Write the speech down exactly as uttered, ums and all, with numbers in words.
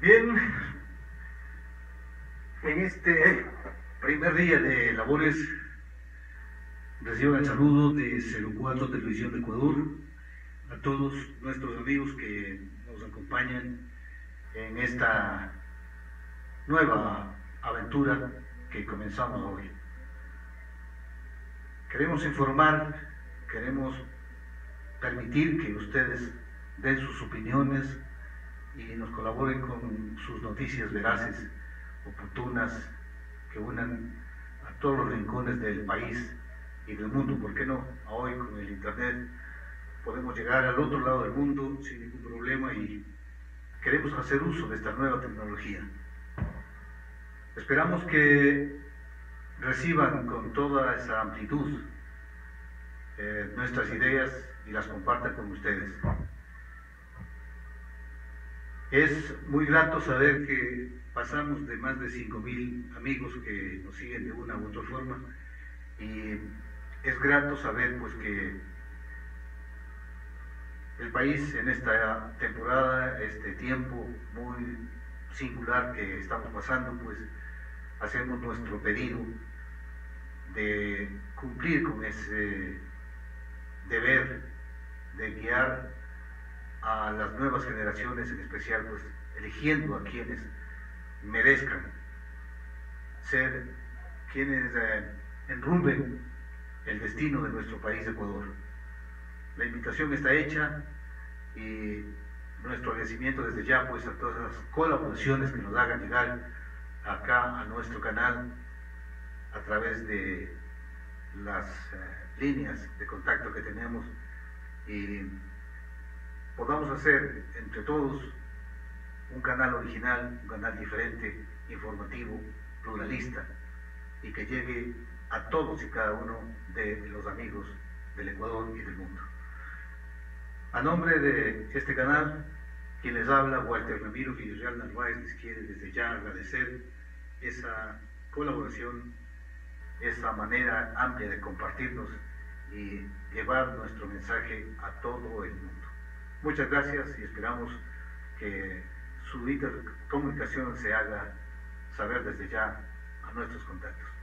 Bien, en este primer día de labores recibo el saludo de cero cuatro Televisión de Ecuador a todos nuestros amigos que nos acompañan en esta nueva aventura que comenzamos hoy. Queremos informar, queremos permitir que ustedes den sus opiniones y nos colaboren con sus noticias veraces, oportunas, que unan a todos los rincones del país y del mundo. ¿Por qué no? Hoy con el internet podemos llegar al otro lado del mundo sin ningún problema y queremos hacer uso de esta nueva tecnología. Esperamos que reciban con toda esa amplitud eh, nuestras ideas y las compartan con ustedes. Es muy grato saber que pasamos de más de cinco mil amigos que nos siguen de una u otra forma, y es grato saber pues que el país en esta temporada, este tiempo muy singular que estamos pasando, pues hacemos nuestro pedido de cumplir con ese deber de guiar a las nuevas generaciones, en especial pues eligiendo a quienes merezcan ser quienes eh, enrumben el destino de nuestro país, Ecuador. La invitación está hecha y nuestro agradecimiento desde ya pues a todas las colaboraciones que nos hagan llegar acá a nuestro canal a través de las eh, líneas de contacto que tenemos, y podamos hacer entre todos un canal original, un canal diferente, informativo, pluralista, y que llegue a todos y cada uno de los amigos del Ecuador y del mundo. A nombre de este canal, quien les habla, Walter Ramiro Villarreal Narváez, les quiere desde ya agradecer esa colaboración, esa manera amplia de compartirnos y llevar nuestro mensaje a todo el mundo. Muchas gracias y esperamos que su intercomunicación se haga saber desde ya a nuestros contactos.